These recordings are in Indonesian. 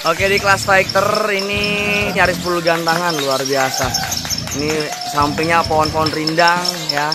Oke, di kelas fighter ini nyaris full gantangan luar biasa. Ini sampingnya pohon-pohon rindang ya.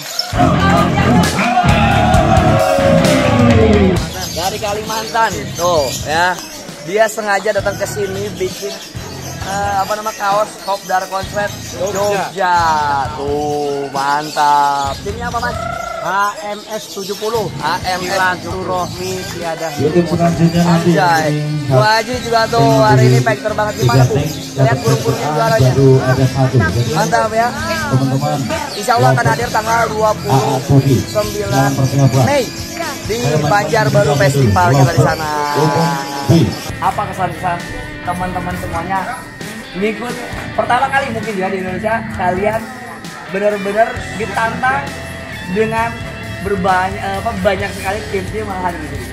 Dari Kalimantan tuh ya. Dia sengaja datang ke sini bikin kaos kopdar konslet Jogja. Tuh, mantap. Timnya apa, Mas? HMS 70. HMS Rohmi tiada. Anjay. Bu Haji juga tuh hari ini fighter banget. Gimana, Bu? Lihat burung-burung juaranya. Mantap ya. Teman-teman. Insya Allah akan hadir tanggal 29 Mei di Banjarbaru Festival kita di sana. Apa kesan-kesan teman-teman semuanya ngikut pertama kali mungkin ya di Indonesia, kalian benar-benar ditantang dengan banyak sekali tim-tim malah hadir di sini.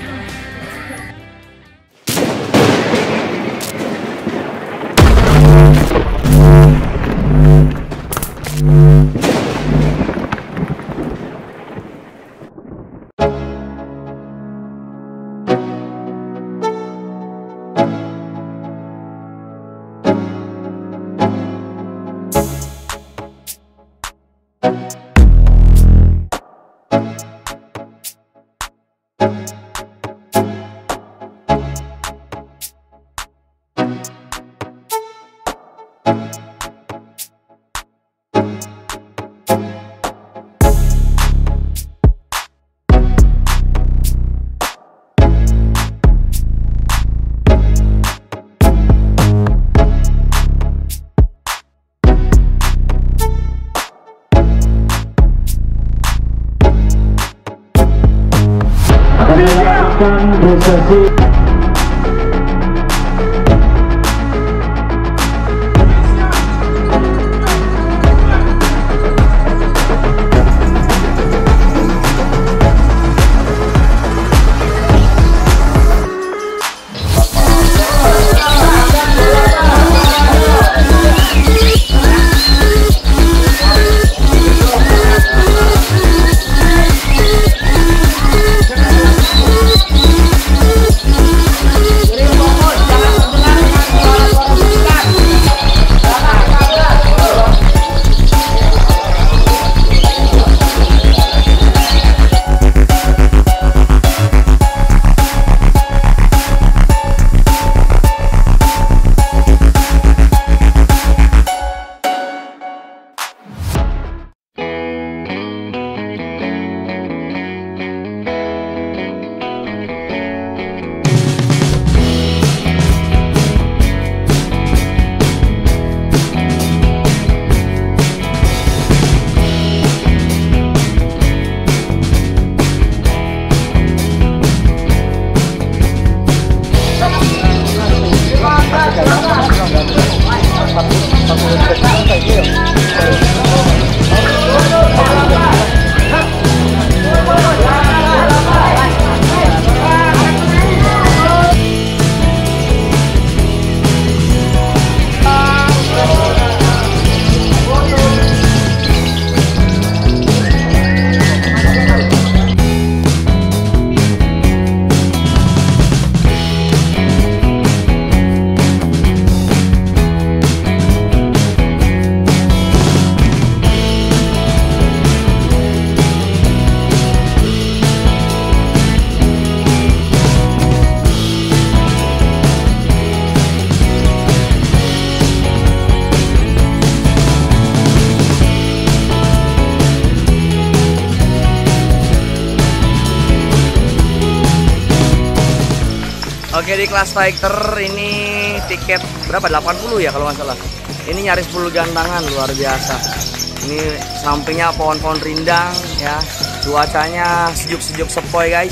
Oke, di kelas fighter ini tiket berapa? 80 ya kalau nggak salah. Ini nyaris full gantangan luar biasa. Ini sampingnya pohon-pohon rindang ya. Cuacanya sejuk-sejuk sepoi guys.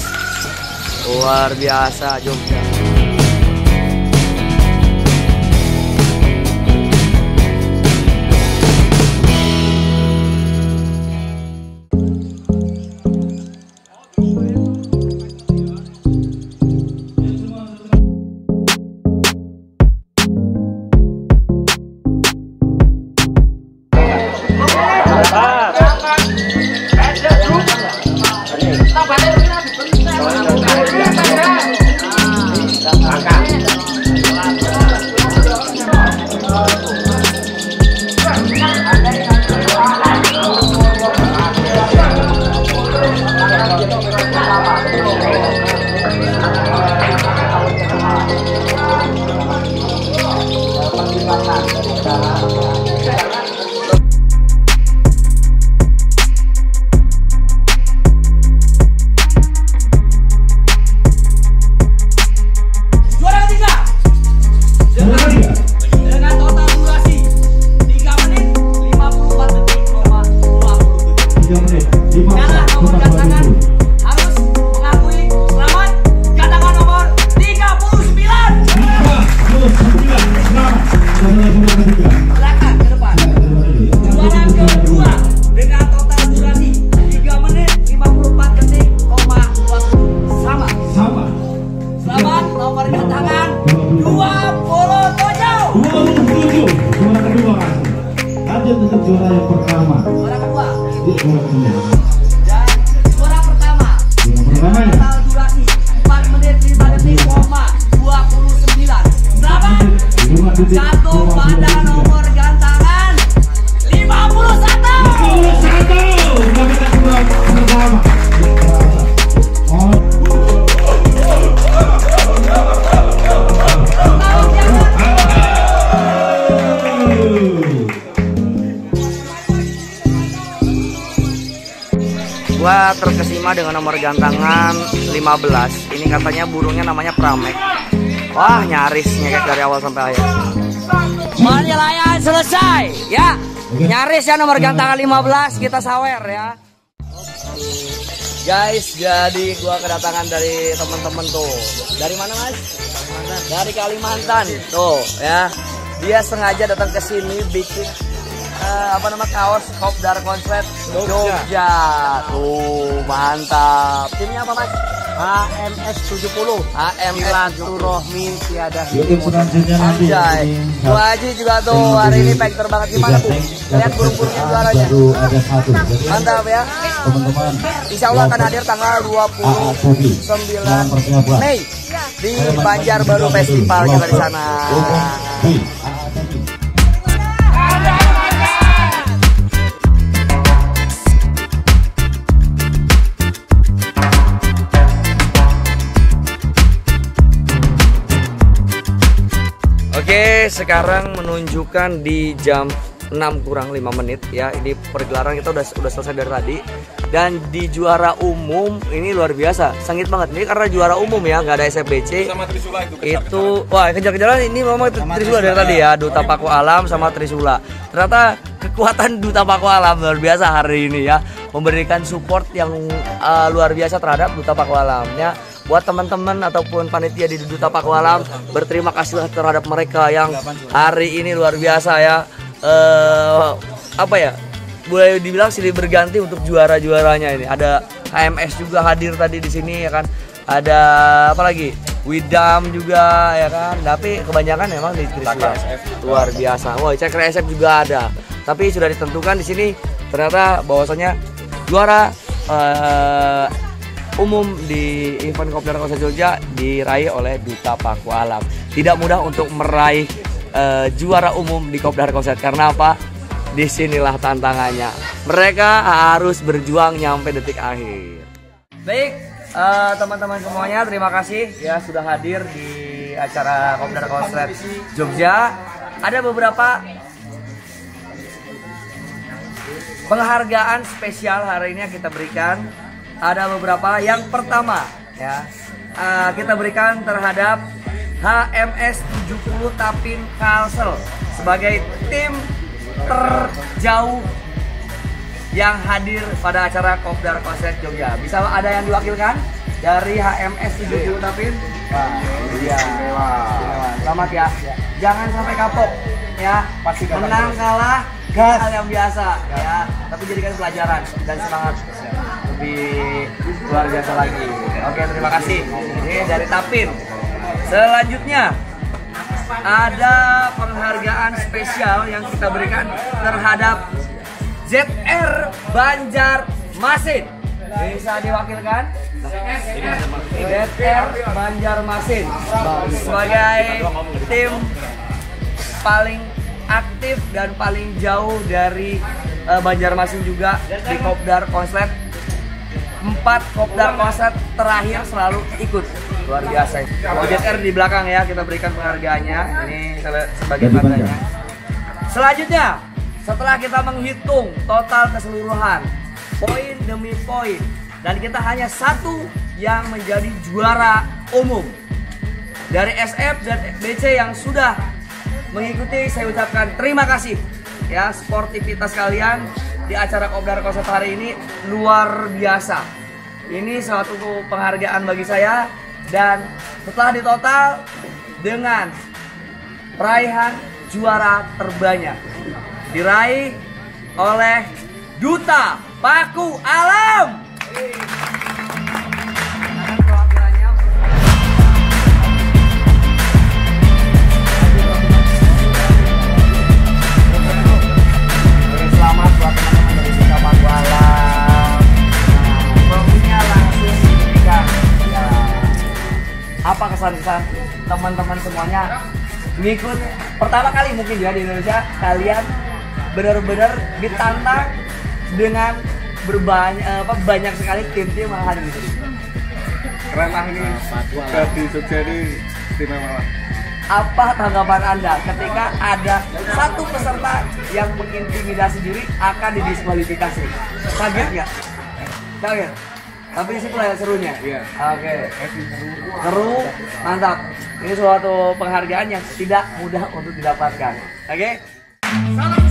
Luar biasa Jogja. untuk juara yang pertama. Juara kedua. Juara kedua. Dan juara pertama. Juara pertama ya. Total durasi 4 menit 5 detik, 29. Berapa? Jatuh pada nomor gantangan 51. Gua terkesima dengan nomor gantangan 15. Ini katanya burungnya namanya pramek. Wah, nyaris nyekek dari awal sampai akhir. Penilaian selesai ya. Nyaris ya nomor gantangan 15, kita sawer ya. Guys, jadi gua kedatangan dari teman-teman tuh. Dari mana, Mas? Dari Kalimantan. Tuh, ya. Dia sengaja datang ke sini bikin kaos Kopdar Konslet Jogja. Tuh, mantap. Timnya apa, Mas? HMS 70. HMS Rohmi Tiada. Tim selanjutnya nanti. Anjay. Bu Haji juga tuh hari ini factor banget. Gimana tuh? Lihat burung-burungnya juaranya. Baru ada satu. Mantap ya. Teman-teman. Insya Allah akan hadir tanggal 29 Mei di Banjarbaru Festival kita di sana. Oke, sekarang menunjukkan di jam 6 kurang 5 menit ya. Ini pergelaran kita udah selesai dari tadi. Dan di juara umum ini luar biasa, sengit banget. Ini karena juara umum ya, nggak ada SFBC. Sama Trisula itu wah, kejar-kejaran ini memang Trisula dari tadi ya, Duta Paku Alam sama Trisula. Ternyata kekuatan Duta Paku Alam luar biasa hari ini ya, memberikan support yang luar biasa terhadap Duta Paku Alamnya. Buat teman-teman ataupun panitia di Duta Paku Alam, berterima kasih terhadap mereka yang hari ini luar biasa ya. Apa ya? Boleh dibilang silih berganti untuk juara-juaranya ini. Ada HMS juga hadir tadi di sini ya kan. Ada apa lagi? Widam juga ya kan. Tapi kebanyakan memang di Trisula. Luar biasa. Wah, Cakra SF juga ada. Tapi sudah ditentukan di sini ternyata bahwasanya juara umum di event Kopdar Konslet Jogja diraih oleh Duta Paku Alam. Tidak mudah untuk meraih juara umum di Kopdar Konslet karena apa? Disinilah tantangannya. Mereka harus berjuang nyampe detik akhir. Baik, teman-teman semuanya, terima kasih ya sudah hadir di acara Kopdar Konslet Jogja. Ada beberapa penghargaan spesial hari ini yang kita berikan. Ada beberapa. Yang pertama ya, kita berikan terhadap HMS 70 Tapin Kalsel sebagai tim terjauh yang hadir pada acara Kopdar Konslet Jogja. Bisa ada yang diwakilkan dari HMS 70 Tapin? Wah, iya. Selamat ya. Jangan sampai kapok ya. Menang kalah hal yang biasa ya. Tapi jadikan pelajaran dan semangat lebih luar biasa lagi. Oke, terima kasih. Ini dari Tapin. Selanjutnya ada penghargaan spesial yang kita berikan terhadap ZR Banjarmasin. Bisa diwakilkan? ZR Banjarmasin sebagai tim paling aktif dan paling jauh dari Banjarmasin juga di Kopdar Konslet. 4 Kopdar Konslet terakhir selalu ikut. Luar biasa. ZR di belakang ya, kita berikan penghargaannya. Ini sebagai tandanya. Selanjutnya, setelah kita menghitung total keseluruhan poin demi poin, dan kita hanya satu yang menjadi juara umum dari SF dan BC yang sudah mengikuti, saya ucapkan terima kasih ya. Sportivitas kalian di acara Kopdar Konslet hari ini luar biasa. Ini suatu penghargaan bagi saya. Dan setelah ditotal dengan raihan juara terbanyak diraih oleh Duta Paku Alam. Apa kesan-kesan teman-teman semuanya ngikut pertama kali mungkin ya di Indonesia, kalian benar-benar ditantang dengan banyak sekali tim-tim yang hadir di sini. Keren lah ini, di Jogja ini istimewa. Apa tanggapan Anda ketika ada satu peserta yang mengintimidasi diri akan didiskualifikasi? Kaget nggak? Kaget. Tapi disitulah yang serunya. Iya. Oke. Seru, mantap. Ini suatu penghargaan yang tidak mudah untuk didapatkan. Oke.